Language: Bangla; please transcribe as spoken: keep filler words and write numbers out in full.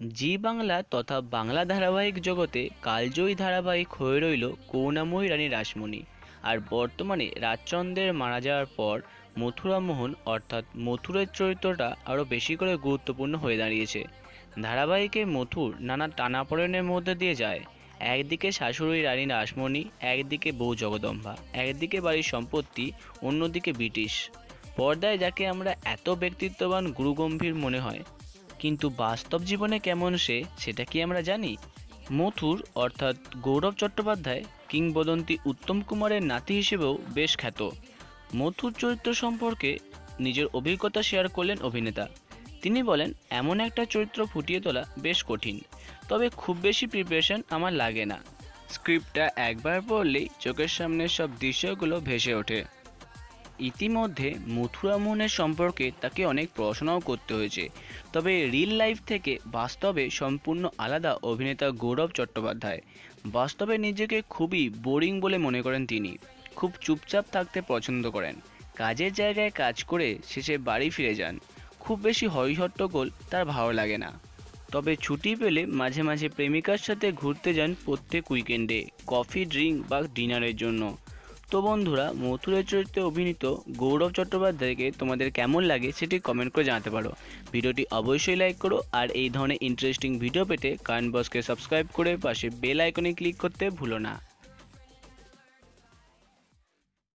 জি বাংলা তথা বাংলা ধারাবাহিক জগতে কালজয়ী ধারাবাহিক হয়ে রইল করুণাময়ী রানী রাসমণি। আর বর্তমানে রাজচন্দ্রের মারা যাওয়ার পর মথুরা মোহন অর্থাৎ মথুরের চরিত্রটা আরও বেশি করে গুরুত্বপূর্ণ হয়ে দাঁড়িয়েছে। ধারাবাহিকে মথুর নানা টানাপোড়েনের মধ্যে দিয়ে যায়। একদিকে শাশুড়ি রানী রাসমণি, একদিকে বউ জগদম্বা, একদিকে বাড়ির সম্পত্তি, অন্যদিকে ব্রিটিশ। পর্দায় যাকে আমরা এত ব্যক্তিত্ববান গুরুগম্ভীর মনে হয়, কিন্তু বাস্তব জীবনে কেমন সে সেটা কি আমরা জানি? মথুর অর্থাৎ গৌরব চট্টোপাধ্যায় কিংবদন্তি উত্তম কুমারের নাতি হিসেবেও বেশ খ্যাত। মথুর চরিত্র সম্পর্কে নিজের অভিজ্ঞতা শেয়ার করলেন অভিনেতা। তিনি বলেন, এমন একটা চরিত্র ফুটিয়ে তোলা বেশ কঠিন, তবে খুব বেশি প্রিপারেশন আমার লাগে না। স্ক্রিপ্টটা একবার পড়লেই চোখের সামনে সব দৃশ্যগুলো ভেসে ওঠে। ইতিমধ্যে মথুরা মোহনের সম্পর্কে তাকে অনেক পড়াশোনাও করতে হয়েছে। তবে রিল লাইফ থেকে বাস্তবে সম্পূর্ণ আলাদা অভিনেতা গৌরব চট্টোপাধ্যায়। বাস্তবে নিজেকে খুবই বোরিং বলে মনে করেন তিনি। খুব চুপচাপ থাকতে পছন্দ করেন। কাজের জায়গায় কাজ করে শেষে বাড়ি ফিরে যান। খুব বেশি হইহট্টগোল তার ভালো লাগে না। তবে ছুটি পেলে মাঝে মাঝে প্রেমিকার সাথে ঘুরতে যান প্রত্যেক উইকেন্ডে, কফি, ড্রিঙ্ক বা ডিনারের জন্য। তো বন্ধুরা, মথুরের চরিত্রে অভিনীত গৌরব চট্টোপাধ্যায়কে তোমাদের কেমন লাগে সেটি কমেন্ট করে জানাতে পারো। ভিডিওটি অবশ্যই লাইক করো, আর এই ধরনের ইন্টারেস্টিং ভিডিও পেতে কারেন্ট বসকে সাবস্ক্রাইব করে পাশে বেল আইকনে ক্লিক করতে ভুলো না।